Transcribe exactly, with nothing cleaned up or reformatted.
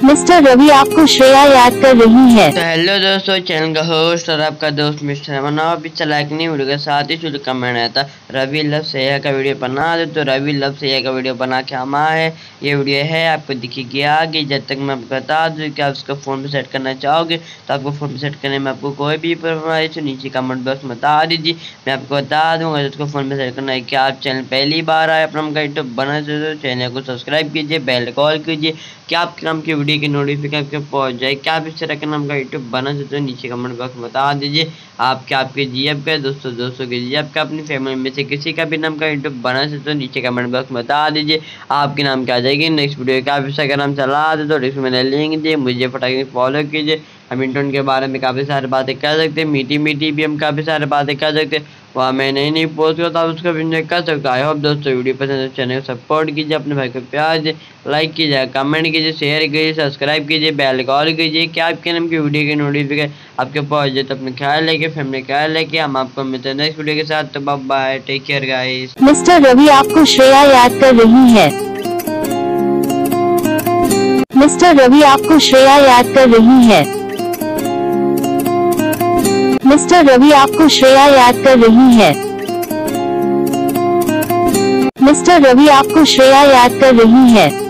Mister Ravi आपको श्रेया याद कर रही है। तो हेलो दोस्तों, चैनल का होस्ट और आपका दोस्त मिस्टर बनाओ अभी चला एक नई वीडियो के साथ ही शुरू कमेंट आया था रवि लव श्रेया का वीडियो बना दे। तो रवि लव श्रेया का वीडियो बना के हम आए हैं। ये वीडियो है आपको दिखेगी आगे। जब तक मैं आपको बता दूँ कि आप उसको फ़ोन पे सेट करना चाहोगे तो आपको फ़ोन पे सेट करने में आपको कोई भी प्रॉब्लम तो नीचे कमेंट बॉक्स में बता दीजिए, मैं आपको बता दूँगा। उसको फ़ोन पे सेट करना है कि आप चैनल पहली बार आए अपना का यूट्यूब बना तो चैनल को सब्सक्राइब कीजिए, बेल कॉल कीजिए कि आपके नाम की वीडियो की नोटिफिकेशन पहुंच जाए। क्या आप इस तरह का नाम का यूट्यूब बना सकते हो नीचे कमेंट बॉक्स में बता दीजिए। आपके आपके जीएफ का दोस्तों दोस्तों के जीएफ का अपनी फैमिली में से किसी का भी नाम का यूट्यूब बना सकते हो नीचे कमेंट बॉक्स में बता दीजिए। आपके नाम क्या आ जाएगी नेक्स्ट वीडियो का। आप इसका नाम चला दे तो डिस्क्रिप्शन में लिंक दिए, मुझे फटाके फॉलो कीजिए। हम इंटरनेट के बारे में काफ़ी सारी बातें कर सकते हैं, मीठी मीठी भी हम काफ़ी सारी बातें कर सकते हैं। वहाँ मैं नई नई पोस्ट करता हूँ उसको भी एंजॉय कर सकते हो। आई होप दोस्तों वीडियो पसंद है, चैनल को सपोर्ट कीजिए, अपने भाई को प्यार दे, लाइक कीजिए, कमेंट कीजिए, शेयर कीजिए, सब्सक्राइब कीजिए, बेल कॉल कीजिए कि आपके नाम की वीडियो की नोटिफिकेशन आपके पहुँच जाए। तो अपने ख्याल लेके फैमिली ख्याल लेके हम आपको मिलते हैं नेक्स्ट वीडियो के साथ। तो bye bye, take care guys. Mister Ravi आपको श्रेया याद कर रही है। मिस्टर रवि आपको श्रेया याद कर रही है। मिस्टर रवि आपको श्रेया याद कर रही है। मिस्टर रवि आपको श्रेया याद कर रही है।